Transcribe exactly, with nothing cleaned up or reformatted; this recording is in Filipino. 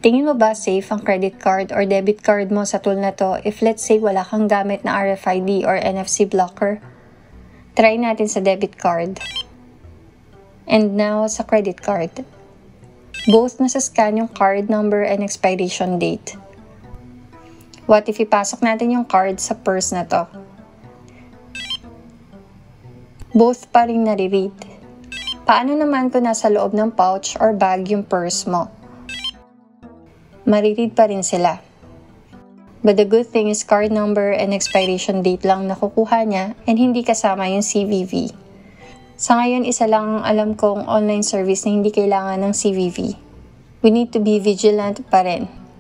Tingin mo ba safe ang credit card or debit card mo sa tool na to if let's say wala kang gamit na R F I D or N F C blocker? Try natin sa debit card. And now sa credit card. Both nasa-scan yung card number and expiration date. What if ipasok natin yung card sa purse na to? Both pa rin nare-read. Paano naman kung nasa loob ng pouch or bag yung purse mo? Mariread pa rin sila. But the good thing is card number and expiration date lang nakukuha niya and hindi kasama yung C V V. Sa ngayon, isa lang ang alam kong online service na hindi kailangan ng C V V. We need to be vigilant pa rin.